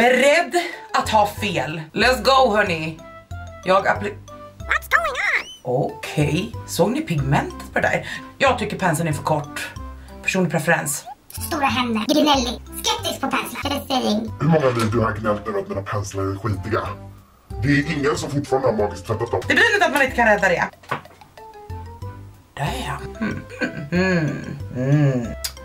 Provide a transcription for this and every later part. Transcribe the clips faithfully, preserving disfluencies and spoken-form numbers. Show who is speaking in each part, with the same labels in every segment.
Speaker 1: beredd att ha fel. Let's go hörni. Jag appli-
Speaker 2: What's going on?
Speaker 1: Okej, okay. Såg ni pigmentet på det där? Jag tycker penseln är för kort. Personlig preferens.
Speaker 2: Stora händer, Grinelli. Skeptisk på penslar.
Speaker 3: Hur många video har gnällt över att mina penslar är skitiga? Det är ingen som fortfarande har magiskt tvättat dem.
Speaker 1: Det blir inte att man inte kan rädda det. Damn. Mm. Mm. Mm.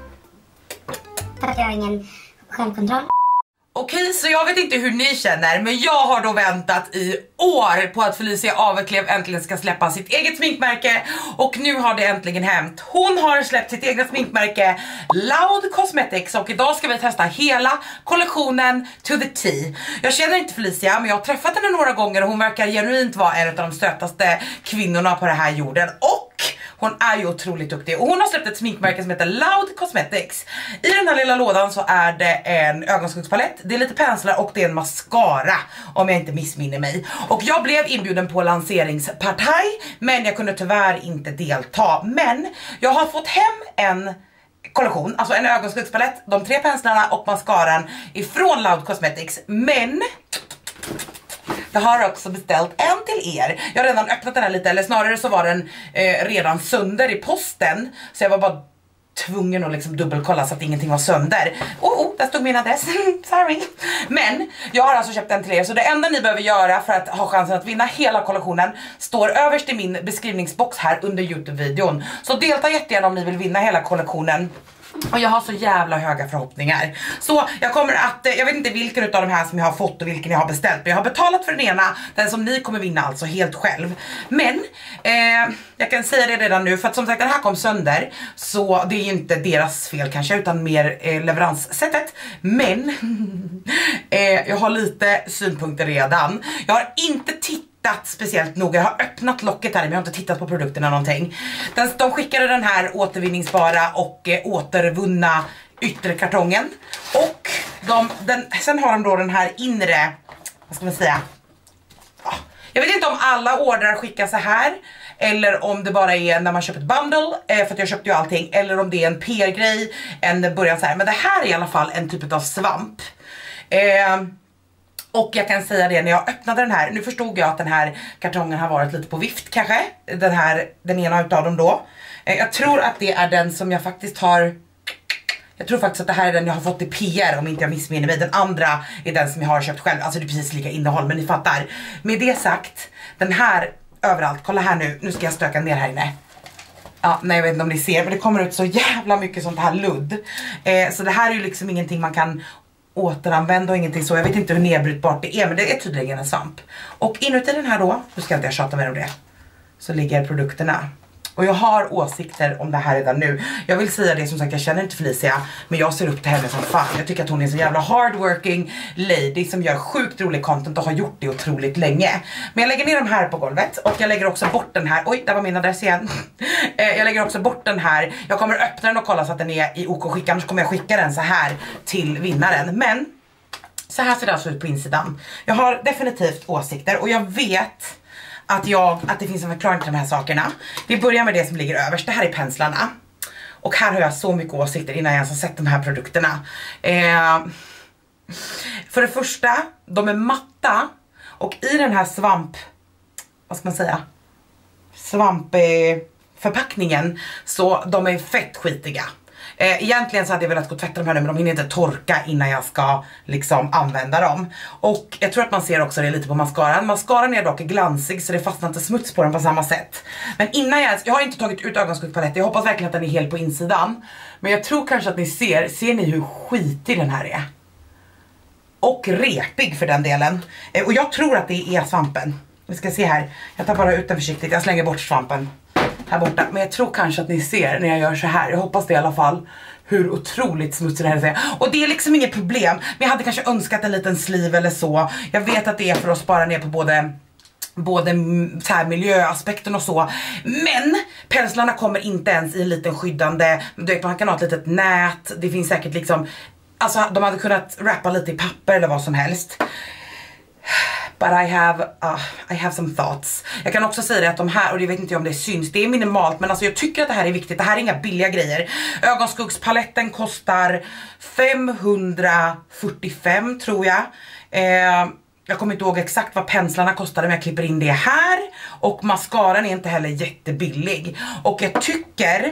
Speaker 2: För att jag har ingen självkontroll.
Speaker 1: Okej, så jag vet inte hur ni känner, men jag har då väntat i år på att Felicia Aveklev äntligen ska släppa sitt eget sminkmärke. Och nu har det äntligen hänt. Hon har släppt sitt egna sminkmärke Loud Cosmetics och idag ska vi testa hela kollektionen to the T. Jag känner inte Felicia, men jag har träffat henne några gånger och hon verkar genuint vara en av de sötaste kvinnorna på den här jorden. Och hon är ju otroligt duktig och hon har släppt ett sminkmärke som heter Loud Cosmetics. I den här lilla lådan så är det en ögonskuggspalett, det är lite penslar och det är en mascara om jag inte missminner mig. Och jag blev inbjuden på lanseringspartaj men jag kunde tyvärr inte delta. Men jag har fått hem en kollektion, alltså en ögonskuggspalett, de tre penslarna och mascaran ifrån Loud Cosmetics. Men jag har också beställt en till er. Jag har redan öppnat den här lite, eller snarare så var den eh, redan sönder i posten. Så jag var bara tvungen att liksom dubbelkolla så att ingenting var sönder. Oh, oh där stod min adress. Sorry. Men jag har alltså köpt den till er. Så det enda ni behöver göra för att ha chansen att vinna hela kollektionen står överst i min beskrivningsbox här under YouTube-videon. Så delta jättegärna om ni vill vinna hela kollektionen. Och jag har så jävla höga förhoppningar. Så jag kommer att, jag vet inte vilken av de här som jag har fått och vilken jag har beställt. Men jag har betalat för den ena, den som ni kommer vinna alltså helt själv. Men eh, jag kan säga det redan nu, för att som sagt den här kom sönder. Så det är ju inte deras fel kanske, utan mer eh, leveranssättet. Men eh, jag har lite synpunkter redan. Jag har inte tittat speciellt noga. Jag har öppnat locket här men jag har inte tittat på produkterna någonting. Den, de skickade den här återvinningsbara och eh, återvunna ytterkartongen. Och de, den, sen har de då den här inre, vad ska man säga? Jag vet inte om alla ordrar skickas så här. Eller om det bara är när man köper ett bundle, eh, för att jag köpte ju allting. Eller om det är en P R-grej, en början så här. Men det här är i alla fall en typ av svamp. Eh... Och jag kan säga det, när jag öppnade den här, nu förstod jag att den här kartongen har varit lite på vift kanske. Den här, den ena utav dem då. Jag tror att det är den som jag faktiskt har, jag tror faktiskt att det här är den jag har fått i P R om inte jag missminner mig. Den andra är den som jag har köpt själv, alltså det är precis lika innehåll, men ni fattar. Med det sagt, den här överallt, kolla här nu, nu ska jag stöka ner här inne. Ja, nej jag vet inte om ni ser, men det kommer ut så jävla mycket sånt här ludd. Eh, så det här är ju liksom ingenting man kan återanvända och ingenting så. Jag vet inte hur nedbrytbart det är, men det är tydligen en svamp. Och inuti den här då, nu ska inte jag tjata mer om det, så ligger produkterna. Och jag har åsikter om det här redan nu. Jag vill säga det, som sagt, jag känner inte Felicia, men jag ser upp till henne som fan. Jag tycker att hon är en så jävla hardworking lady som gör sjukt rolig content och har gjort det otroligt länge. Men jag lägger ner dem här på golvet och jag lägger också bort den här. Oj, där var min adress igen. Jag lägger också bort den här. Jag kommer öppna den och kolla så att den är i OK-skick, annars kommer jag skicka den så här till vinnaren. Men så här ser det alltså ut på insidan. Jag har definitivt åsikter och jag vet att, jag, att det finns en förklaring till de här sakerna. Vi börjar med det som ligger överst. Det här är penslarna. Och här har jag så mycket åsikter innan jag ens har sett de här produkterna. Eh, för det första, de är matta. Och i den här svamp, vad ska man säga? Svampförpackningen, så de är fett skitiga. Eh, egentligen så hade jag velat gå och tvätta de här nu, men de hinner inte torka innan jag ska liksom använda dem. Och jag tror att man ser också det lite på mascaran. Mascaran är dock glansig så det fastnar inte smuts på den på samma sätt. Men innan jag, jag har inte tagit ut ögonskuggspaletten, jag hoppas verkligen att den är hel på insidan. Men jag tror kanske att ni ser, ser ni hur skitig den här är? Och repig för den delen. Eh, och jag tror att det är svampen. Vi ska se här, jag tar bara ut den försiktigt, jag slänger bort svampen här borta. Men jag tror kanske att ni ser när jag gör så här, jag hoppas det i alla fall, hur otroligt smutsigt det här är. Och det är liksom inget problem, men jag hade kanske önskat en liten sleeve eller så. Jag vet att det är för att spara ner på både både så här miljöaspekten och så. Men penslarna kommer inte ens i en liten skyddande, du vet, man kan ha ett litet nät. Det finns säkert liksom, alltså de hade kunnat wrappa lite i papper eller vad som helst. But I have, uh, I have some thoughts. Jag kan också säga det att de här, och det vet inte jag om det syns, det är minimalt, men alltså jag tycker att det här är viktigt. Det här är inga billiga grejer. Ögonskuggspaletten kostar femhundrafyrtiofem tror jag. Eh, jag kommer inte ihåg exakt vad penslarna kostade, men jag klipper in det här. Och mascaran är inte heller jättebillig. Och jag tycker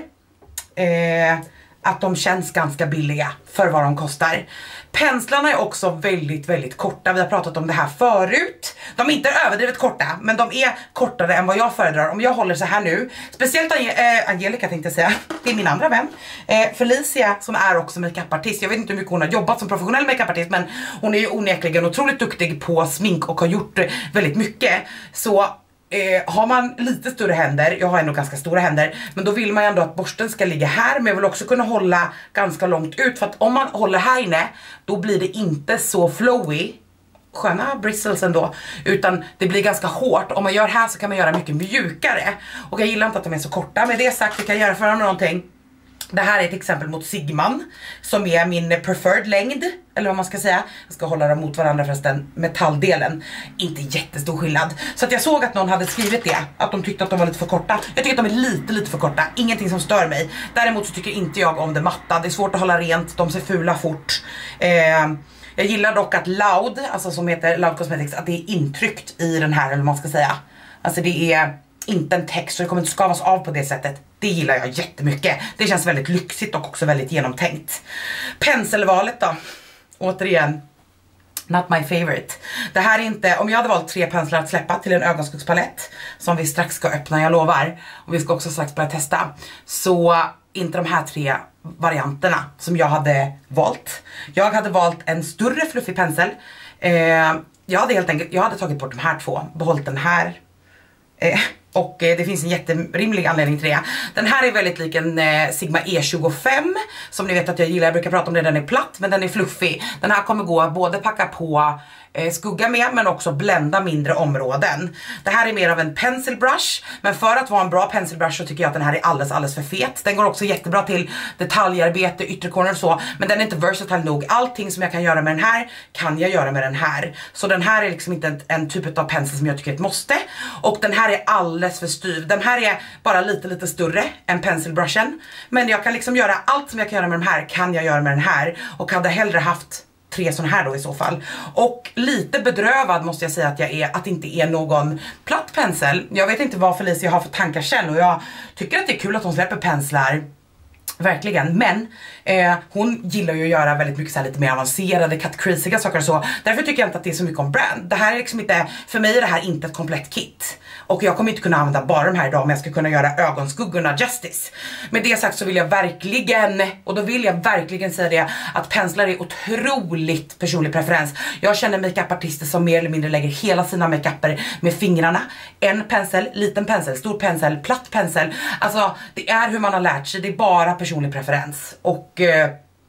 Speaker 1: eh, att de känns ganska billiga för vad de kostar. Penslarna är också väldigt, väldigt korta. Vi har pratat om det här förut. De är inte överdrivet korta, men de är kortare än vad jag föredrar. Om jag håller så här nu, speciellt Ange äh, Angelica tänkte jag säga, det är min andra vän. Eh, Felicia som är också makeupartist. Jag vet inte hur mycket hon har jobbat som professionell makeupartist, men hon är ju onekligen otroligt duktig på smink och har gjort väldigt mycket. Så Eh, har man lite större händer, jag har ändå ganska stora händer, men då vill man ju ändå att borsten ska ligga här, men jag vill också kunna hålla ganska långt ut, för att om man håller här inne, då blir det inte så flowy, sköna bristles ändå, utan det blir ganska hårt. Om man gör här så kan man göra mycket mjukare, och jag gillar inte att de är så korta. Med det sagt, vi kan göra för någonting. Det här är ett exempel mot Sigman, som är min preferred längd, eller vad man ska säga. Jag ska hålla dem mot varandra förresten, metalldelen. Inte jättestor skillnad. Så att jag såg att någon hade skrivit det, att de tyckte att de var lite för korta. Jag tycker att de är lite, lite för korta. Ingenting som stör mig. Däremot så tycker inte jag om det matta. Det är svårt att hålla rent, de ser fula fort. Eh, jag gillar dock att Loud, alltså som heter Loud Cosmetics, att det är intryckt i den här, eller vad man ska säga. Alltså det är inte en text, så det kommer inte skavas av på det sättet. Det gillar jag jättemycket. Det känns väldigt lyxigt och också väldigt genomtänkt. Penselvalet då. Återigen, not my favorite. Det här är inte, om jag hade valt tre penslar att släppa till en ögonskuggspalett, som vi strax ska öppna, jag lovar, och vi ska också strax börja testa, så inte de här tre varianterna som jag hade valt. Jag hade valt en större fluffig pensel. Eh, jag hade helt enkelt, jag hade tagit bort de här två, behållit den här. Eh, och eh, det finns en jätterimlig anledning till det. Den här är väldigt lik en eh, Sigma E tjugofem, som ni vet att jag gillar. Jag brukar prata om det, den är platt men den är fluffig. Den här kommer gå både packa på eh, skugga med, men också blända mindre områden. Det här är mer av en pencil brush, men för att vara en bra pencil brush så tycker jag att den här är alldeles, alldeles för fet. Den går också jättebra till detaljarbete, ytterkornar och så, men den är inte versatile nog. Allting som jag kan göra med den här kan jag göra med den här. Så den här är liksom inte en, en typ av pensel som jag tycker är ett måste. Och den här är alldeles för styv. Den här är bara lite, lite större än penselbrushen. Men jag kan liksom göra allt som jag kan göra med den här, kan jag göra med den här. Och hade hellre haft tre sådana här då i så fall. Och lite bedrövad måste jag säga att jag är, att det inte är någon platt pensel. Jag vet inte vad Felicia har för tankar sen, och jag tycker att det är kul att hon släpper penslar. Verkligen, men eh, hon gillar ju att göra väldigt mycket så här lite mer avancerade, cut creasiga saker och så. Därför tycker jag inte att det är så mycket om brand. Det här är liksom inte, för mig är det här inte ett komplett kit. Och jag kommer inte kunna använda bara de här idag, men jag ska kunna göra ögonskuggorna justice. Med det sagt så vill jag verkligen, och då vill jag verkligen säga det, att penslar är otroligt personlig preferens. Jag känner makeupartister som mer eller mindre lägger hela sina makeuper med fingrarna. En pensel, liten pensel, stor pensel, platt pensel. Alltså det är hur man har lärt sig, det är bara personlig preferens. Och eh,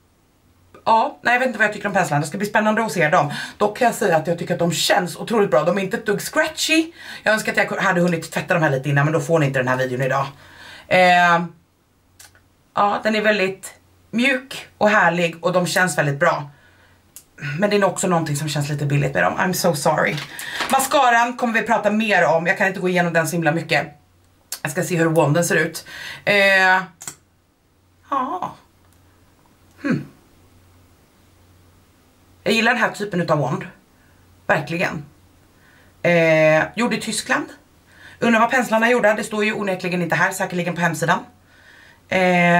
Speaker 1: ja, nej jag vet inte vad jag tycker om penslarna. Det ska bli spännande att se dem. Dock kan jag säga att jag tycker att de känns otroligt bra. De är inte ett dugg scratchy. Jag önskar att jag hade hunnit tvätta de här lite innan, men då får ni inte den här videon idag. Eh, ja, den är väldigt mjuk och härlig och de känns väldigt bra. Men det är också någonting som känns lite billigt med dem. I'm so sorry. Mascaran kommer vi prata mer om. Jag kan inte gå igenom den så himla mycket. Jag ska se hur wanden ser ut. Eh, ja. Hmm. Jag gillar den här typen utav wand. Verkligen. Eh, gjord i Tyskland. Undrar vad penslarna är gjorda. Det står ju onekligen inte här, säkerligen på hemsidan. Eh,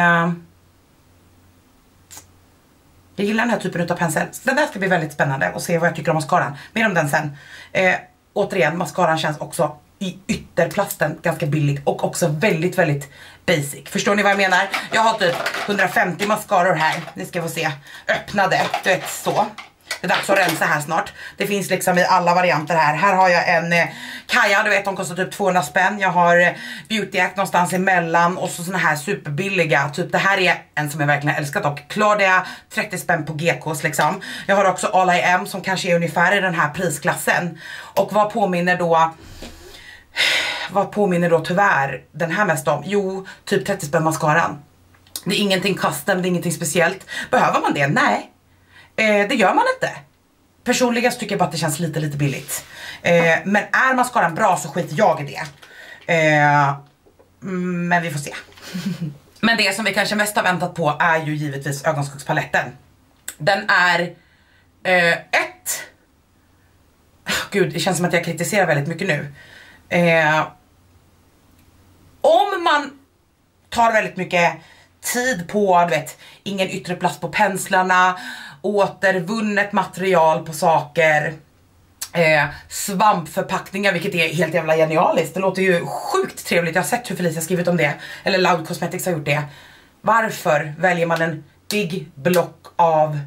Speaker 1: jag gillar den här typen utav pensel. Den där ska bli väldigt spännande och se vad jag tycker om mascaran. Mer om den sen. Eh, återigen, mascaran känns också i ytterplasten ganska billig och också väldigt, väldigt basic. Förstår ni vad jag menar? Jag har typ hundrafemtio mascaror här. Ni ska få se. Öppnade, du vet så. Det är dags att rensa här snart. Det finns liksom i alla varianter här. Här har jag en eh, Kaja, du vet de kostar typ tvåhundra spänn. Jag har eh, Beauty Act någonstans emellan. Och så såna här superbilliga. Typ det här är en som jag verkligen älskat dock. Claudia, trettio spänn på G K:s liksom. Jag har också All I Am som kanske är ungefär i den här prisklassen. Och vad påminner då... Vad påminner då tyvärr den här mest om? Jo, typ trettio spänn mascaran. Det är ingenting custom, det är ingenting speciellt. Behöver man det? Nej. Eh, det gör man inte. personligen så tycker jag bara att det känns lite lite billigt. Eh, men är mascaran bra så skiter jag i det. Eh, men vi får se. Men det som vi kanske mest har väntat på är ju givetvis ögonskuggspaletten. Den är eh, ett... Gud, det känns som att jag kritiserar väldigt mycket nu. Eh, om man tar väldigt mycket tid på, du vet, ingen yttre plast på penslarna, återvunnet material på saker, eh, svampförpackningar, vilket är helt jävla genialiskt. Det låter ju sjukt trevligt. Jag har sett hur Felicia har skrivit om det, eller Loud Cosmetics har gjort det. Varför väljer man en big block av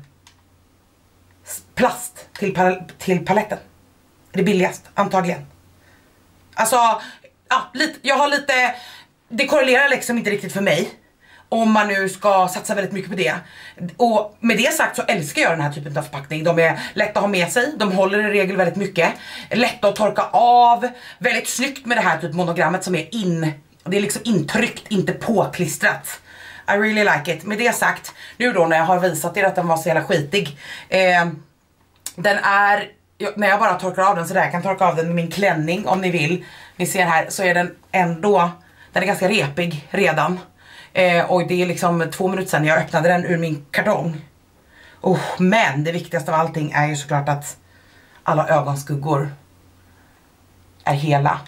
Speaker 1: plast till, pal till paletten? Det är billigast, antagligen. Alltså, ja, lite, jag har lite, det korrelerar liksom inte riktigt för mig. Om man nu ska satsa väldigt mycket på det. Och med det sagt så älskar jag den här typen av förpackning. De är lätta att ha med sig, de håller i regel väldigt mycket. Lätta att torka av, väldigt snyggt med det här typ monogrammet som är in. Det är liksom intryckt, inte påklistrat. I really like it. Med det sagt, nu då när jag har visat er att den var så jävla skitig. Eh, den är, när jag bara torkar av den så där, jag kan torka av den med min klänning om ni vill. Ni ser här så är den ändå, den är ganska repig redan. Eh, och det är liksom två minuter sedan jag öppnade den ur min kartong. Oh, men det viktigaste av allting är ju såklart att alla ögonskuggor är hela.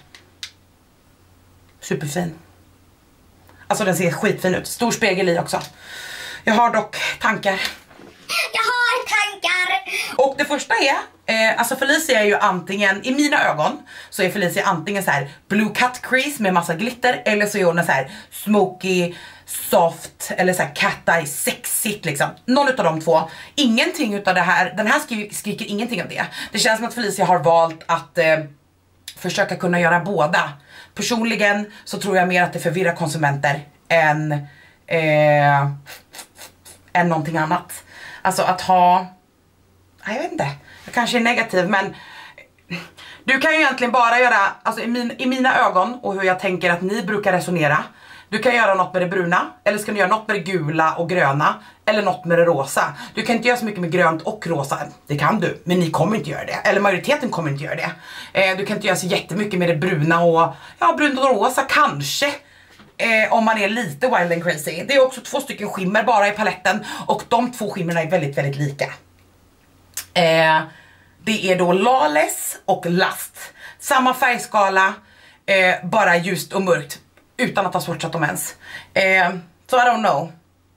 Speaker 1: Superfin. Alltså den ser skitfin ut. Stor spegel i också. Jag har dock tankar.
Speaker 2: Jag har tankar!
Speaker 1: Och det första är, eh, alltså Felicia är ju antingen, i mina ögon så är Felicia antingen så här blue cut crease med massa glitter, eller så är hon så här smoky, soft, eller så här cat eye, sexigt liksom. Någon utav de två. Ingenting utav det här, den här skri skriker ingenting av det. Det känns som att Felicia har valt att eh, försöka kunna göra båda. Personligen så tror jag mer att det förvirrar konsumenter än, eh, än någonting annat. Alltså att ha, jag vet inte, jag kanske är negativ, men du kan ju egentligen bara göra, alltså i, min, i mina ögon och hur jag tänker att ni brukar resonera. Du kan göra något med det bruna, eller ska du göra något med det gula och gröna, eller något med det rosa. Du kan inte göra så mycket med grönt och rosa, det kan du, men ni kommer inte göra det. Eller majoriteten kommer inte göra det. Eh, du kan inte göra så jättemycket med det bruna och, ja, brunt och rosa kanske. Eh, om man är lite wild and crazy. Det är också två stycken skimmer bara i paletten, och de två skimmerna är väldigt, väldigt lika. Eh, det är då Lawless och Lust. Samma färgskala, eh, bara ljust och mörkt. Utan att ha swatchat dem ens. Eh, så I don't know.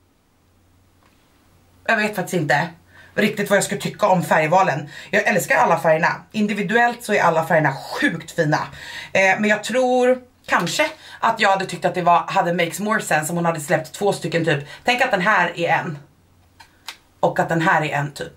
Speaker 1: Jag vet faktiskt inte riktigt vad jag ska tycka om färgvalen. Jag älskar alla färgerna. Individuellt så är alla färgerna sjukt fina. Eh, men jag tror kanske att jag hade tyckt att det var, hade makes more sense om hon hade släppt två stycken typ. Tänk att den här är en. Och att den här är en typ.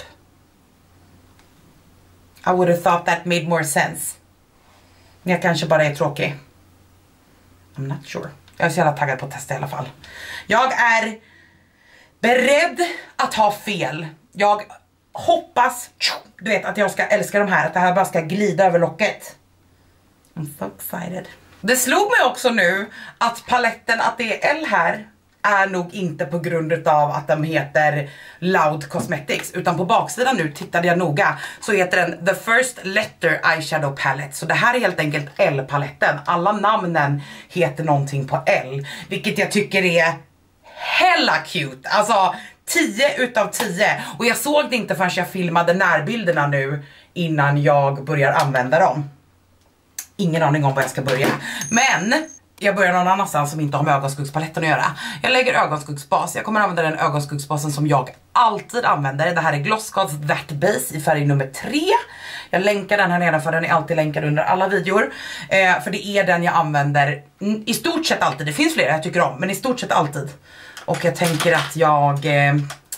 Speaker 1: I would have thought that made more sense. Men jag kanske bara är tråkig. I'm not sure. Jag är så jävla taggad på att testa i alla fall. Jag är beredd att ha fel. Jag hoppas, du vet, att jag ska älska de här. Att det här bara ska glida över locket. I'm so excited. Det slog mig också nu att paletten, att det är L här, är nog inte på grund av att de heter Loud Cosmetics, utan på baksidan nu tittade jag noga så heter den The First Letter Eyeshadow Palette. Så det här är helt enkelt L-paletten. Alla namnen heter någonting på L, vilket jag tycker är hella cute. Alltså tio utav tio. Och jag såg det inte förrän jag filmade närbilderna nu innan jag börjar använda dem. Ingen aning om vad jag ska börja. Men jag börjar någon annanstans som inte har med ögonskuggspaletten att göra. Jag lägger ögonskuggsbas. Jag kommer använda den ögonskuggsbasen som jag alltid använder. Det här är Glossgods That Base i färg nummer tre. Jag länkar den här nedanför, den är alltid länkad under alla videor. Eh, för det är den jag använder i stort sett alltid. Det finns flera jag tycker om, men i stort sett alltid. Och jag tänker att jag... Eh,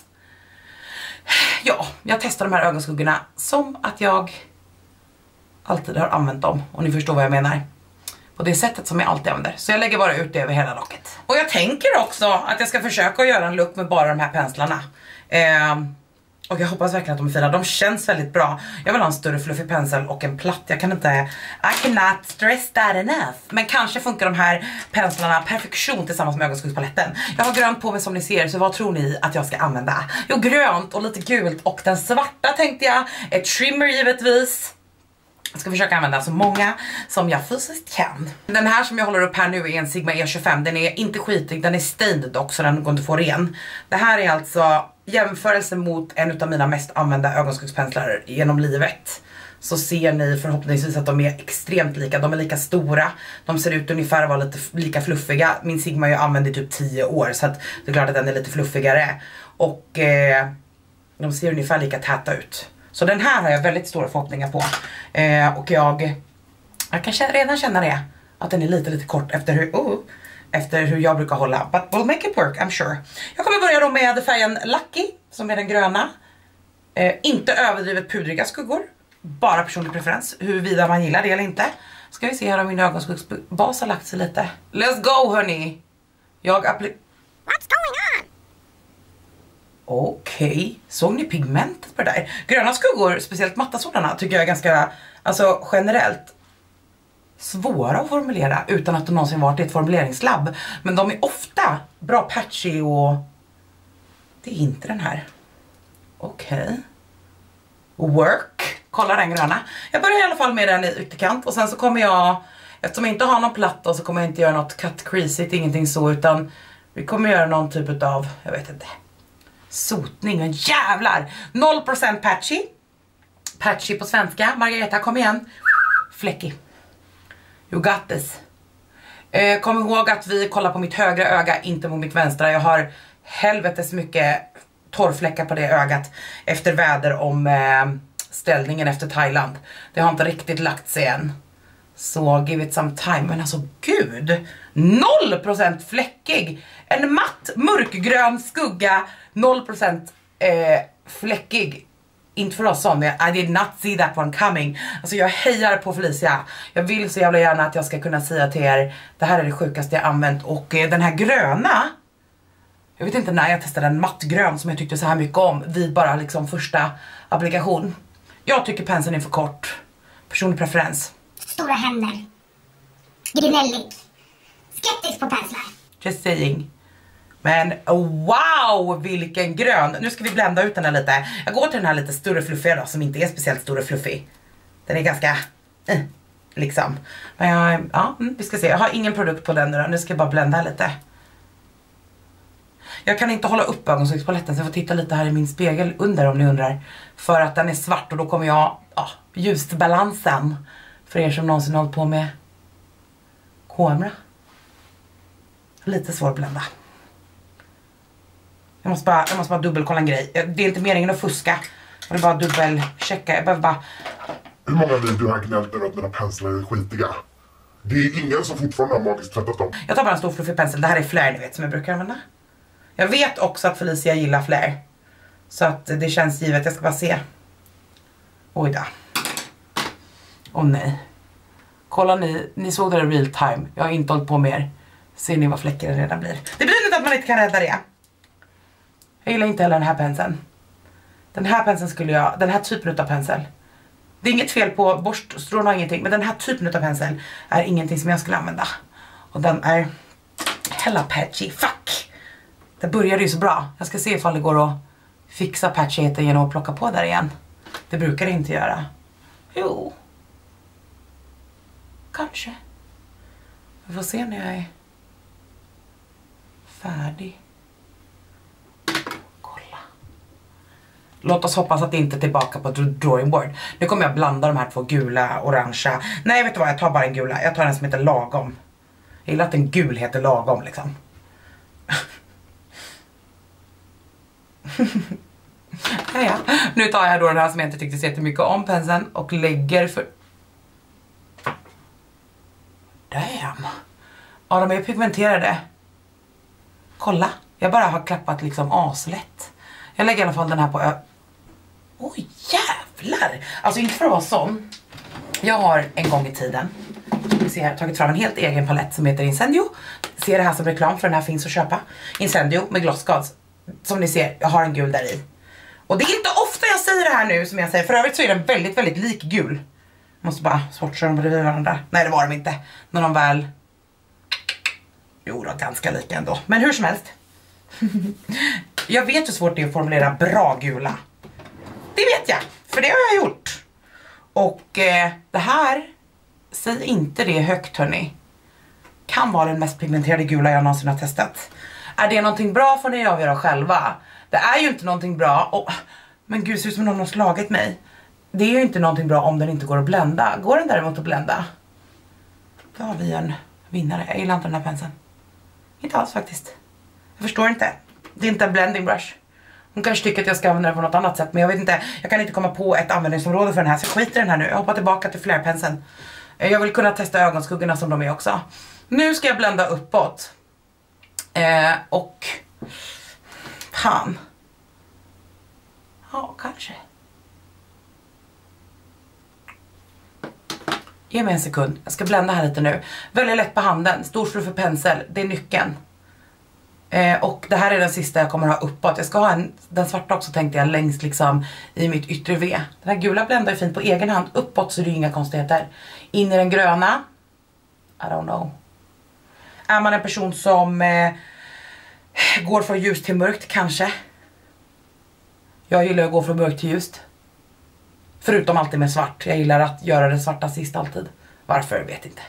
Speaker 1: ja, jag testar de här ögonskuggorna som att jag alltid har använt dem. Och ni förstår vad jag menar. På det sättet som jag alltid använder. Så jag lägger bara ut det över hela locket. Och jag tänker också att jag ska försöka göra en look med bara de här penslarna. Eh, Och jag hoppas verkligen att de är fina. De känns väldigt bra. Jag vill ha en större fluffig pensel och en platt. Jag kan inte... I cannot stress that enough. Men kanske funkar de här penslarna perfektion tillsammans med ögonskuggspaletten. Jag har grönt på mig som ni ser. Så vad tror ni att jag ska använda? Jo, grönt och lite gult. Och den svarta tänkte jag. Ett trimmer givetvis. Jag ska försöka använda så många som jag fysiskt kan. Den här som jag håller upp här nu är en Sigma E tjugofem. Den är inte skitig, den är stained dock så den går inte att få ren. Det här är alltså jämförelse mot en av mina mest använda ögonskuggspenslar genom livet. Så ser ni förhoppningsvis att de är extremt lika. De är lika stora. De ser ut ungefär att vara lite lika fluffiga. Min Sigma har jag använt i typ tio år så att det är klart att den är lite fluffigare. Och eh, de ser ungefär lika täta ut. Så den här har jag väldigt stora förhoppningar på. Eh, och jag, jag kan redan känna det. Att den är lite lite kort efter hur, oh, efter hur jag brukar hålla. But we'll make it work, I'm sure. Jag kommer börja då med färgen Lucky. Som är den gröna. Eh, inte överdrivet pudriga skuggor. Bara personlig preferens. Huruvida man gillar det eller inte. Ska vi se här om min ögonskuggsbas har lagt sig lite. Let's go hörni. Jag applicerar...
Speaker 2: What's going on?
Speaker 1: Okej, okay. Såg ni pigmentet på det där? Gröna skuggor, speciellt matta sådana, tycker jag är ganska, alltså generellt svåra att formulera utan att de någonsin varit i ett formuleringslabb. Men de är ofta bra patchy och det är inte den här. Okej. Okay. Work. Kolla den gröna. Jag börjar i alla fall med den i ytterkant och sen så kommer jag, eftersom jag inte har någon platta så kommer jag inte göra något cut crease, ingenting så, utan vi kommer göra någon typ av, jag vet inte, sotning, men jävlar. Noll procent patchy. Patchy på svenska. Margareta, kom igen. Fläckig. You got this. eh, Kom ihåg att vi kollar på mitt högra öga, inte på mitt vänstra. Jag har helvetes mycket torrfläckar på det ögat efter väder om eh, ställningen efter Thailand. Det har inte riktigt lagt sig än. Så give it some time. Men alltså gud, noll procent fläckig. En matt mörkgrön skugga, noll procent eh, fläckig. Inte för oss som, I did not see that one coming. Alltså jag hejar på Felicia. Jag vill så jävla gärna att jag ska kunna säga till er, det här är det sjukaste jag använt. Och eh, den här gröna, jag vet inte när jag testade en mattgrön som jag tyckte så här mycket om vid bara liksom första applikation. Jag tycker penseln är för kort. Personlig preferens.
Speaker 2: Stora händer. Grinellig. Skeptisk på penslar.
Speaker 1: Just saying. Men wow, vilken grön. Nu ska vi blända ut den här lite. Jag går till den här lite större fluffiga då, som inte är speciellt stor och fluffig. Den är ganska eh, liksom. Men jag, ja, vi ska se. Jag har ingen produkt på den nu då. Nu ska jag bara blända lite. Jag kan inte hålla upp ögonskuggspaletten så jag får titta lite här i min spegel under om ni undrar. För att den är svart och då kommer jag, ja, ljusbalansen. För er som någonsin hållit på med kamera. Lite svår att blända. Jag måste bara, jag måste bara dubbelkolla en grej. Det är inte meningen att fuska. Jag vill bara dubbelchecka. Jag behöver bara...
Speaker 3: Hur många video har gnällt över att mina penslar är skitiga? Det är ingen som fortfarande har magiskt tvättat dem.
Speaker 1: Jag tar bara en stor fluffig pensel. Det här är flare ni vet som jag brukar använda. Jag vet också att Felicia gillar flare. Så att det känns givet. Jag ska bara se. Oj då. Åh nej. Kolla ni. Ni såg det i real time. Jag har inte hållit på mer. Ser ni vad fläckar det redan blir. Det betyder inte att man inte kan rädda det. Jag gillar inte heller den här penseln. Den här penseln skulle jag... Den här typen av pensel. Det är inget fel på borststrån och ingenting. Men den här typen av pensel är ingenting som jag skulle använda. Och den är hella patchy. Fuck! Det började ju så bra. Jag ska se ifall det går att fixa patchigheten genom att plocka på där igen. Det brukar det inte göra. Jo. Kanske. Vi får se när jag är färdig. Kolla. Låt oss hoppas att det inte är tillbaka på drawing board. Nu kommer jag blanda de här två gula, orangea. Nej, vet du vad? Jag tar bara en gula. Jag tar en som heter lagom. Jag gillar att en gul heter lagom liksom. ja, ja. Nu tar jag då den här som jag inte tyckte så jättemycket om penseln och lägger för... Damn. Ja, de är pigmenterade. Kolla. Jag bara har klappat liksom aslätt. Jag lägger i alla fall den här på ö... Oj, jävlar. Alltså inte för att vara sån. Jag har en gång i tiden vi ser här, tagit fram en helt egen palett som heter Incendio. Ser det här som reklam för den här finns att köpa. Incendio med Gloss Gods. Som ni ser, jag har en gul där i. Och det är inte ofta jag säger det här nu som jag säger. För övrigt så är den väldigt, väldigt lik gul. Måste bara swatcha dem bredvid varandra. Nej, det var de inte. När de väl... Jo, då, ganska lika ändå. Men hur som helst. Jag vet hur svårt det är att formulera bra gula. Det vet jag. För det har jag gjort. Och eh, det här... Säg inte det högt, hörni. Kan vara den mest pigmenterade gula jag någonsin har testat. Är det någonting bra får ni avgöra själva. Det är ju inte någonting bra. Och, men gud, ser ut som någon har slagit mig. Det är ju inte någonting bra om den inte går att blända. Går den däremot att blända? Då har vi en vinnare. Jag gillar inte den här penseln. Inte alls faktiskt. Jag förstår inte. Det är inte en blending brush. Hon kanske tycker att jag ska använda den på något annat sätt. Men jag vet inte. Jag kan inte komma på ett användningsområde för den här. Så skit i den här nu. Jag hoppar tillbaka till flärpenseln. Jag vill kunna testa ögonskuggorna som de är också. Nu ska jag blända uppåt. Eh, och... Fan. Ja, kanske. Ge mig en sekund. Jag ska blända här lite nu. Väldigt lätt på handen. Stor fluffig pensel. Det är nyckeln. Eh, och det här är den sista jag kommer ha uppåt. Jag ska ha en, den svarta också tänkte jag längst liksom i mitt yttre V. Den här gula bländar är fint på egen hand. Uppåt så är det inga konstigheter. In i den gröna. I don't know. Är man en person som eh, går från ljus till mörkt kanske. Jag gillar att gå från mörkt till ljust. Förutom alltid med svart. Jag gillar att göra det svarta sist alltid. Varför vet inte.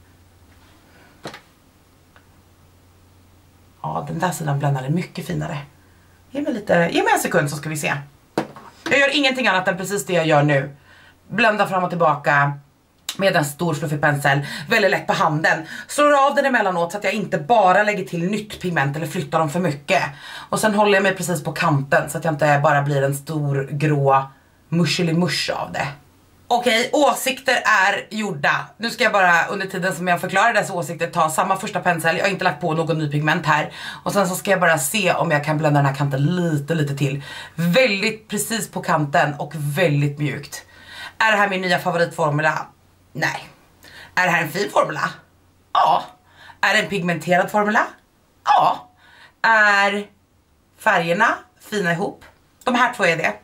Speaker 1: Ja, den där sidan bländade mycket finare. Ge mig, lite, ge mig en sekund så ska vi se. Jag gör ingenting annat än precis det jag gör nu. Blända fram och tillbaka med en stor fluffig pensel. Väldigt lätt på handen. Slår av den emellanåt så att jag inte bara lägger till nytt pigment eller flyttar dem för mycket. Och sen håller jag mig precis på kanten så att jag inte bara blir en stor grå mushelimush av det. Okej, åsikter är gjorda. Nu ska jag bara under tiden som jag förklarar dessa åsikter ta samma första pensel. Jag har inte lagt på någon ny pigment här. Och sen så ska jag bara se om jag kan blända den här kanten lite, lite till. Väldigt precis på kanten och väldigt mjukt. Är det här min nya favoritformula? Nej. Är det här en fin formula? Ja. Är det en pigmenterad formula? Ja. Är färgerna fina ihop? De här två är det.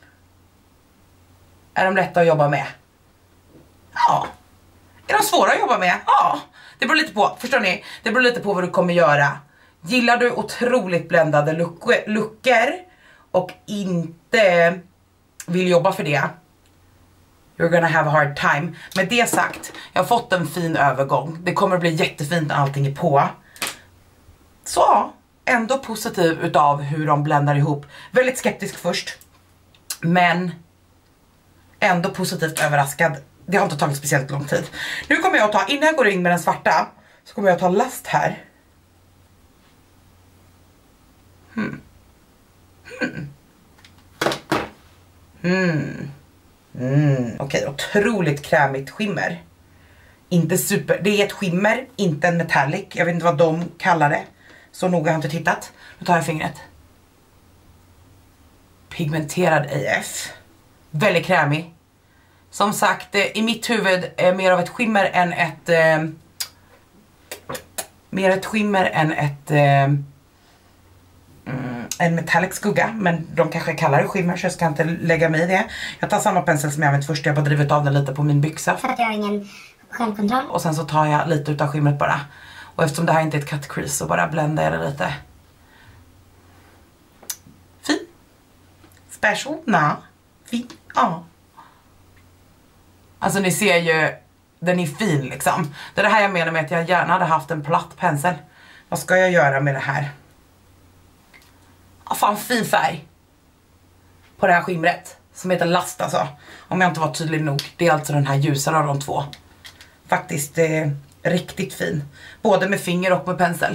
Speaker 1: Är de lätta att jobba med? Ja. Är de svåra att jobba med? Ja. Det beror lite på, förstår ni? Det beror lite på vad du kommer göra. Gillar du otroligt bländade luckor och inte vill jobba för det, you're gonna have a hard time. Med det sagt, jag har fått en fin övergång. Det kommer att bli jättefint när allting är på. Så, ändå positiv utav hur de bländar ihop. Väldigt skeptisk först. Men ändå positivt överraskad. Det har inte tagit speciellt lång tid. Nu kommer jag att ta, innan jag går in med den svarta, så kommer jag att ta last här. Hmm. Hmm. Hmm. Mm. Okej, okay, otroligt krämigt skimmer. Inte super, det är ett skimmer, inte en metallic. Jag vet inte vad de kallar det. Så noga har jag inte tittat. Nu tar jag fingret. Pigmenterad A F. Väldigt krämig. Som sagt, i mitt huvud är mer av ett skimmer än ett eh, mer ett skimmer än ett eh, mm, en metallic skugga. Men de kanske kallar det skimmer, så jag ska inte lägga mig i det. Jag tar samma pensel som jag använt först. Jag har bara drivit av den lite på min byxa.
Speaker 2: För att jag har ingen självkontroll.
Speaker 1: Och sen så tar jag lite utav skimret bara. Och eftersom det här inte är ett cut crease så bara bländar jag det lite. Fin. Special. Na. Fin. Ja. Alltså ni ser ju, den är fin liksom. Det är det här jag menar med att jag gärna hade haft en platt pensel. Vad ska jag göra med det här? Ja, fan fin färg. På det här skimret. Som heter last alltså. Om jag inte var tydlig nog. Det är alltså den här ljusare av de två. Faktiskt eh, riktigt fin. Både med finger och med pensel.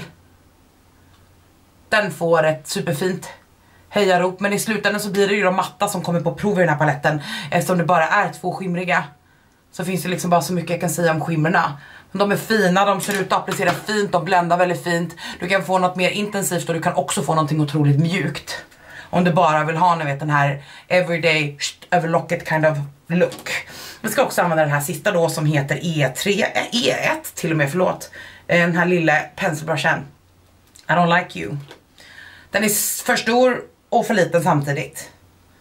Speaker 1: Den får ett superfint hejarop. Men i slutändan så blir det ju de matta som kommer på prov i den här paletten. Eftersom det bara är två skimriga. Så finns det liksom bara så mycket jag kan säga om skimmerna. Men de är fina, de ser ut att applicera fint, de bländar väldigt fint. Du kan få något mer intensivt och du kan också få någonting otroligt mjukt. Om du bara vill ha, ni vet, den här everyday, över locket kind of look. Vi ska också använda den här sista då som heter E tre, äh, E ett till och med, förlåt. Den här lilla penselbrushen. I don't like you. Den är för stor och för liten samtidigt.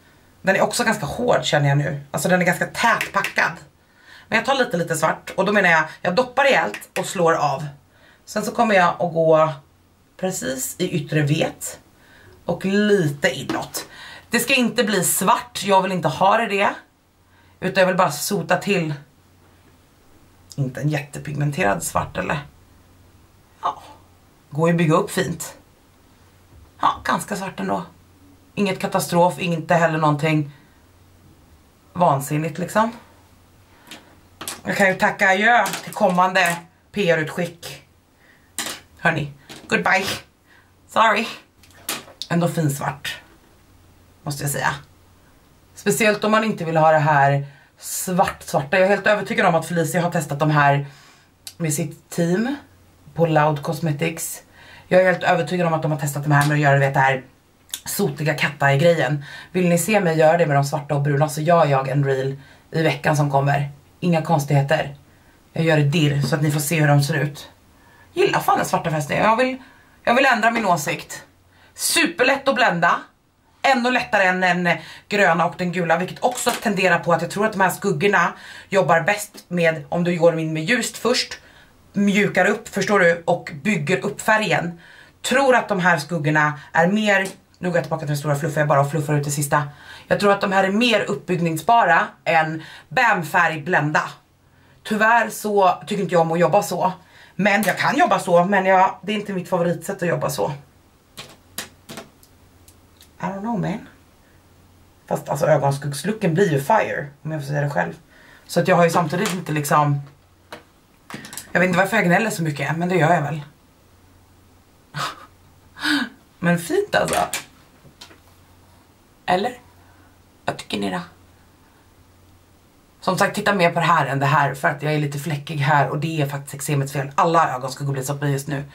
Speaker 1: Den är också ganska hård känner jag nu. Alltså den är ganska tätpackad. Men jag tar lite lite svart och då menar jag, jag doppar rejält och slår av. Sen så kommer jag att gå precis i yttre vet och lite inåt. Det ska inte bli svart, jag vill inte ha det det. Utan jag vill bara sota till. Inte en jättepigmenterad svart eller? Ja, går ju bygga upp fint. Ja, ganska svart ändå. Inget katastrof, inte heller någonting vansinnigt liksom. Jag kan ju tacka adjö till kommande P R-utskick. Hörni, goodbye. Sorry. Ändå fin svart, måste jag säga. Speciellt om man inte vill ha det här svart svarta. Jag är helt övertygad om att Felicia har testat de här med sitt team på Loud Cosmetics. Jag är helt övertygad om att de har testat de här med att göra vet, det här sotiga katta i grejen. Vill ni se mig göra det med de svarta och bruna så gör jag en reel i veckan som kommer. Inga konstigheter. Jag gör det dirr så att ni får se hur de ser ut. Gillar fan den svarta fästen. Jag vill, jag vill ändra min åsikt. Superlätt att blända. Ännu lättare än den gröna och den gula. Vilket också tenderar på att jag tror att de här skuggorna jobbar bäst med om du går in med ljust först. Mjukar upp, förstår du? Och bygger upp färgen. Tror att de här skuggorna är mer... Nu går jag tillbaka till den stora fluffiga bara och fluffar ut det sista. Jag tror att de här är mer uppbyggningsbara än bamfärg blända. Tyvärr så tycker inte jag om att jobba så. Men jag kan jobba så, men jag, det är inte mitt favoritsätt att jobba så. I don't know man. Fast alltså ögonskuggslucken blir ju fire, om jag får säga det själv. Så att jag har ju samtidigt inte liksom... Jag vet inte varför jag gnäller så mycket, men det gör jag väl. Men fint alltså. Eller? Vad tycker ni då? Som sagt, titta mer på det här än det här. För att jag är lite fläckig här. Och det är faktiskt eksemets fel. Alla ögonskugor blir så på just nu.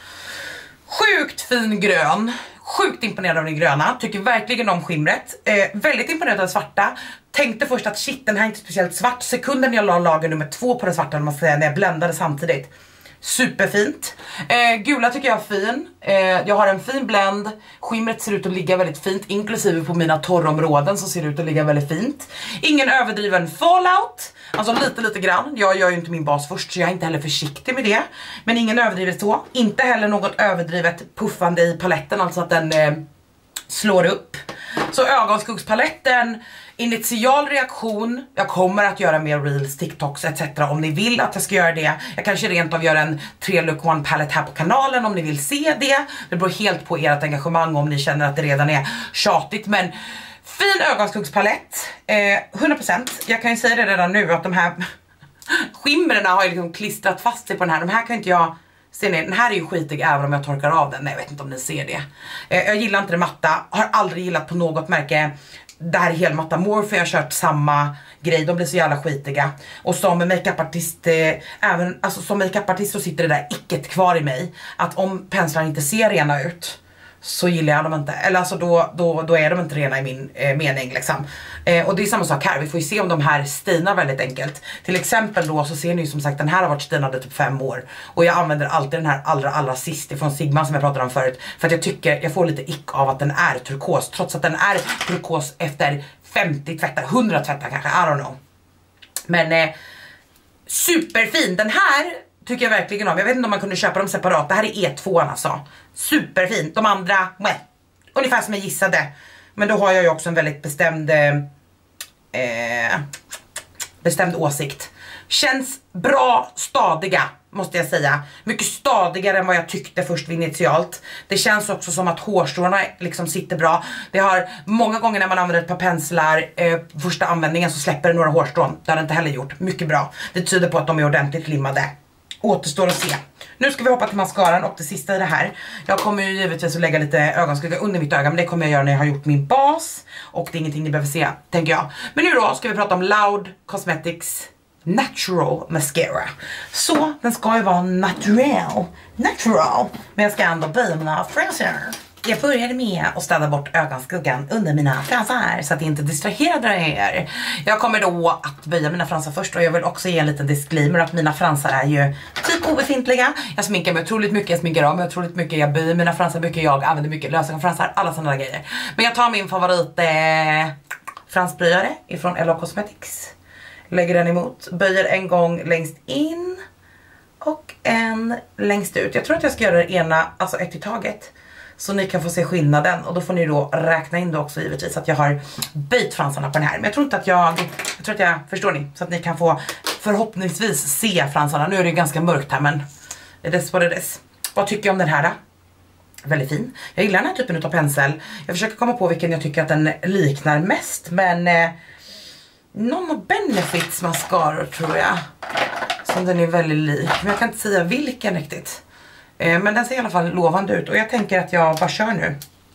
Speaker 1: Sjukt fin grön. Sjukt imponerad av den gröna. Tycker verkligen om skimret. Eh, väldigt imponerad av den svarta. Tänkte först att shit, den här är inte speciellt svart. Sekunden jag la lager nummer två på den svarta, man säga, när jag bländade samtidigt. Superfint. Eh, gula tycker jag är fin. Eh, jag har en fin blend. Skimret ser ut att ligga väldigt fint. Inklusive på mina torrområden så ser det ut att ligga väldigt fint. Ingen överdriven fallout. Alltså lite lite grann. Jag gör ju inte min bas först så jag är inte heller försiktig med det. Men ingen överdrivet så. Inte heller något överdrivet puffande i paletten. Alltså att den eh, slår upp. Så ögonskuggspaletten, initial reaktion. Jag kommer att göra mer reels, TikToks et cetera om ni vill att jag ska göra det. Jag kanske rent av gör en tre look one palette här på kanalen om ni vill se det. Det beror helt på ert engagemang om ni känner att det redan är tjatigt. Men fin ögonskuggspalett, eh, hundra procent. Jag kan ju säga det redan nu att de här skimmerna har ju liksom klistrat fast sig på den här. De här kan inte jag... Ser ni, den här är ju skitig även om jag torkar av den. Nej, jag vet inte om ni ser det. eh, Jag gillar inte det matta. Har aldrig gillat på något märke det här är helmatta Morphe. Jag har kört samma grej. De blir så jävla skitiga. Och som makeupartist eh, även, alltså som makeupartist så sitter det där icket kvar i mig. Att om penslarna inte ser rena ut så gillar jag dem inte. Eller alltså då, då, då är de inte rena i min eh, mening liksom. eh, Och det är samma sak här. Vi får ju se om de här stinar väldigt enkelt. Till exempel då så ser ni ju som sagt den här har varit stinad i typ fem år. Och jag använder alltid den här allra allra sist ifrån Sigma som jag pratade om förut. För att jag tycker, jag får lite ick av att den är turkos. Trots att den är turkos efter femtio tvättar, hundra tvättar kanske, I don't know. Men eh, superfin. Den här tycker jag verkligen om. Jag vet inte om man kunde köpa dem separat. Det här är E två alltså. Superfint. De andra, nej. Ungefär som jag gissade. Men då har jag ju också en väldigt bestämd eh, bestämd åsikt. Känns bra, stadiga måste jag säga. Mycket stadigare än vad jag tyckte först initialt. Det känns också som att hårstråna liksom sitter bra. Det har många gånger när man använder ett par penslar eh, första användningen så släpper det några hårstrån. Det har det inte heller gjort. Mycket bra. Det tyder på att de är ordentligt limmade. Återstår att se. Nu ska vi hoppa till mascaran och det sista i det här. Jag kommer ju givetvis att lägga lite ögonskugga under mitt öga, men det kommer jag göra när jag har gjort min bas. Och det är ingenting ni behöver se, tänker jag. Men nu då ska vi prata om Loud Cosmetics Natural Mascara. Så den ska ju vara natural. Natural. Men jag ska ändå böja mina fransar. Jag började med att städa bort ögonskuggan under mina fransar så att det inte distraherar er. Jag kommer då att böja mina fransar först och jag vill också ge en liten disclaimer att mina fransar är ju typ obefintliga. Jag sminkar mig otroligt mycket, jag sminkar av mig otroligt mycket, jag böjer mina fransar mycket, jag använder mycket lösögonfransar, alla sådana grejer. Men jag tar min favorit eh, fransbryare ifrån L A Cosmetics. Lägger den emot, böjer en gång längst in och en längst ut. Jag tror att jag ska göra det ena, alltså ett i taget. Så ni kan få se skillnaden och då får ni då räkna in det också givetvis att jag har böjt fransarna på den här. Men jag tror inte att jag, jag tror att jag, förstår ni? Så att ni kan få förhoppningsvis se fransarna. Nu är det ganska mörkt här men det är vad det är. Vad tycker jag om den här då? Väldigt fin. Jag gillar den här typen av pensel. Jag försöker komma på vilken jag tycker att den liknar mest. Men eh, någon av Benefits mascara tror jag. Som den är väldigt lik. Men jag kan inte säga vilken riktigt. Eh, men den ser i alla fall lovande ut. Och jag tänker att jag bara kör nu.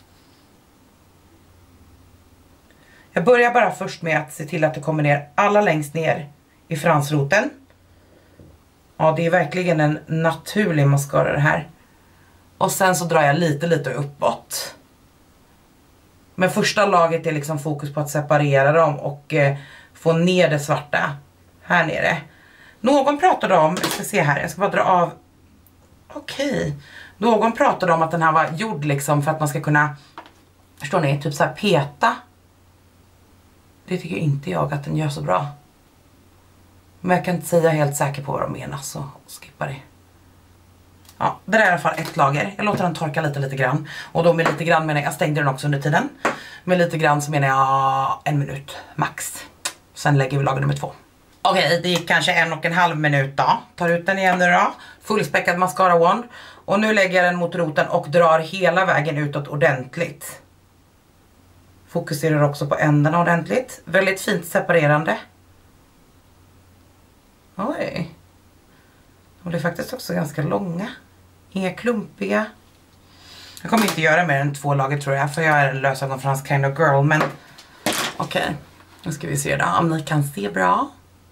Speaker 1: Jag börjar bara först med att se till att det kommer ner alla längst ner i fransroten. Ja, det är verkligen en naturlig mascara det här. Och sen så drar jag lite lite uppåt. Men första laget är liksom fokus på att separera dem och eh, få ner det svarta här nere. Någon pratade om, jag ska se här, jag ska bara dra av. Okej. Okay. Någon pratade om att den här var gjord liksom för att man ska kunna, förstår ni, typ så här peta. Det tycker inte jag att den gör så bra. Men jag kan inte säga helt säker på vad de menar så skippa det. Ja, det är i alla fall ett lager. Jag låter den torka lite lite grann. Och då med lite grann menar jag, jag stängde den också under tiden. Med lite grann så menar jag en minut max. Sen lägger vi lager nummer två. Okej, okay, det gick kanske en och en halv minut då. Tar ut den igen nu då. Fullspäckad mascara wand. Och nu lägger jag den mot roten och drar hela vägen utåt ordentligt. Fokuserar också på ändarna ordentligt. Väldigt fint separerande. Oj. De blir faktiskt också ganska långa. Inga klumpiga. Jag kommer inte göra mer än två lager tror jag. För jag är en lösögonfrans kind of girl. Men okej. Okay. Nu ska vi se då om ni kan se bra.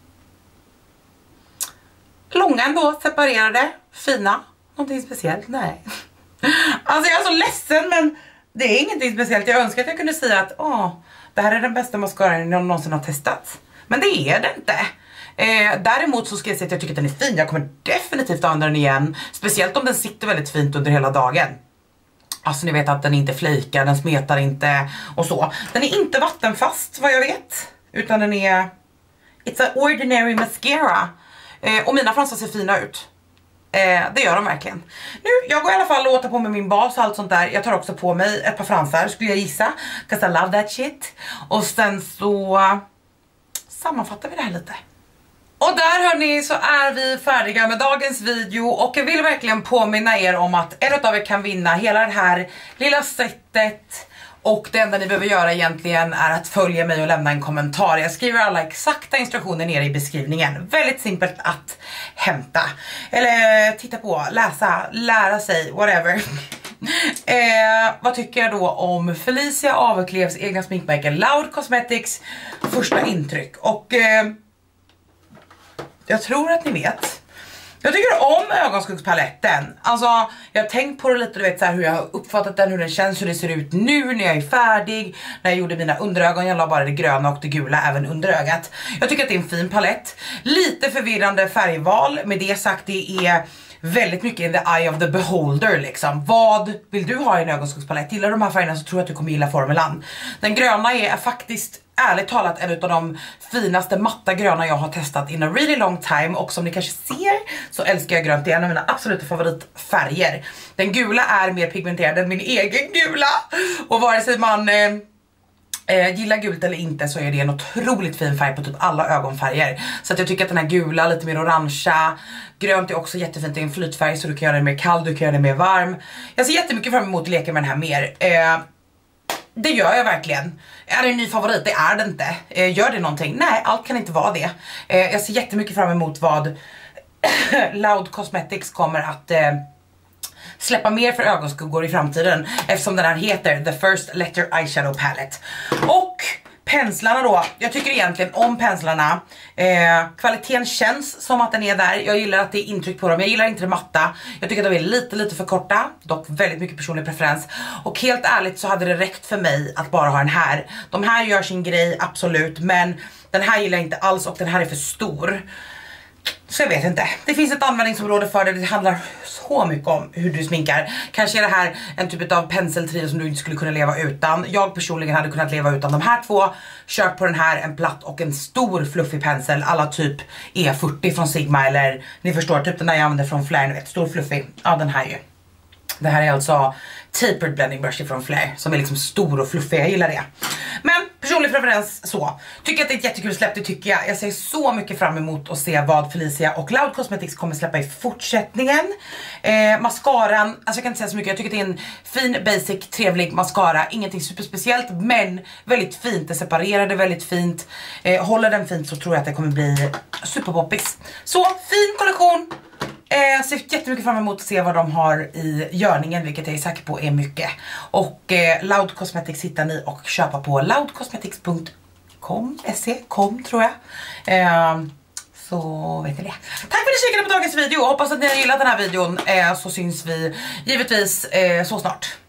Speaker 1: Långa ändå. Separerade. Fina. Någonting speciellt? Nej. Alltså jag är så ledsen men det är ingenting speciellt. Jag önskar att jag kunde säga att åh, det här är den bästa mascaran jag någonsin har testat. Men det är det inte. Eh, däremot så ska jag säga att jag tycker att den är fin. Jag kommer definitivt använda den igen. Speciellt om den sitter väldigt fint under hela dagen. Alltså ni vet att den inte flikar, den smetar inte och så. Den är inte vattenfast vad jag vet. Utan den är it's a ordinary mascara. Eh, och mina fransar ser fina ut. Eh, det gör de verkligen. Nu, jag går i alla fall och åter på med min bas och allt sånt där. Jag tar också på mig ett par fransar skulle jag gissa. 'Cause I love that shit. Och sen så uh, sammanfattar vi det här lite. Och där hörni så är vi färdiga med dagens video och jag vill verkligen påminna er om att en av er kan vinna hela det här lilla sättet och det enda ni behöver göra egentligen är att följa mig och lämna en kommentar. Jag skriver alla exakta instruktioner nere i beskrivningen. Väldigt simpelt att hämta eller titta på, läsa, lära sig, whatever. Eh, vad tycker jag då om Felicia Aveklevs egna sminkmärke Loud Cosmetics första intryck och eh, jag tror att ni vet. Jag tycker om ögonskuggspaletten. Alltså, jag har tänkt på det lite, du vet så här, hur jag har uppfattat den, hur den känns, hur det ser ut nu när jag är färdig. När jag gjorde mina underögon, jag la bara det gröna och det gula även under ögat. Jag tycker att det är en fin palett. Lite förvirrande färgval, med det sagt det är väldigt mycket in the eye of the beholder liksom. Vad vill du ha i en ögonskuggspalett? Gillar du de här färgerna så tror jag att du kommer gilla formulan. Den gröna är faktiskt ärligt talat en av de finaste matta gröna jag har testat in a really long time. Och som ni kanske ser så älskar jag grönt. Det är en av mina absoluta favoritfärger. Den gula är mer pigmenterad än min egen gula. Och vare sig man eh, eh, gillar gult eller inte så är det en otroligt fin färg på typ alla ögonfärger. Så att jag tycker att den här gula, lite mer orangea. Grönt är också jättefint, det är en flytfärg så du kan göra den mer kall, du kan göra den mer varm. Jag ser jättemycket fram emot att leka med den här mer. Eh, Det gör jag verkligen. Är det en ny favorit? Det är det inte. Eh, gör det någonting? Nej, allt kan inte vara det. Eh, jag ser jättemycket fram emot vad Loud Cosmetics kommer att eh, släppa mer för ögonskuggor i framtiden. Eftersom den här heter The First Letter Eyeshadow Palette. Och penslarna då, jag tycker egentligen om penslarna. eh, Kvaliteten känns som att den är där. Jag gillar att det är intryck på dem. Jag gillar inte det matta. Jag tycker att de är lite lite för korta. Dock väldigt mycket personlig preferens. Och helt ärligt så hade det räckt för mig att bara ha den här. De här gör sin grej, absolut. Men den här gillar jag inte alls och den här är för stor. Så jag vet inte. Det finns ett användningsområde för det. Det handlar så mycket om hur du sminkar. Kanske är det här en typ av penseltrio som du inte skulle kunna leva utan. Jag personligen hade kunnat leva utan de här två. Kört på den här, en platt och en stor fluffig pensel. Alla typ E fyrtio från Sigma eller ni förstår, typ den där jag använder från Flair, ni vet, stor fluffig. Ja, den här ju. Det här är alltså tapered blending brush från Flair som är liksom stor och fluffig, jag gillar det. Men personlig preferens så. Tycker att det är ett jättekul släpp, det tycker jag. Jag ser så mycket fram emot att se vad Felicia och Loud Cosmetics kommer släppa i fortsättningen. Eh, mascaran, alltså jag kan inte säga så mycket. Jag tycker att det är en fin, basic, trevlig mascara. Ingenting superspeciellt, men väldigt fint. Det separerade väldigt fint. Eh, håller den fint så tror jag att det kommer bli superpoppis. Så, fin kollektion. Jag eh, ser jättemycket fram emot att se vad de har i görningen, vilket jag är säker på är mycket. Och eh, Loud Cosmetics hittar ni och köpa på loud cosmetics punkt com, se, com tror jag. Eh, så vet ni det. Tack för att ni kikade på dagens video. Hoppas att ni har gillat den här videon. Eh, så syns vi givetvis eh, så snart.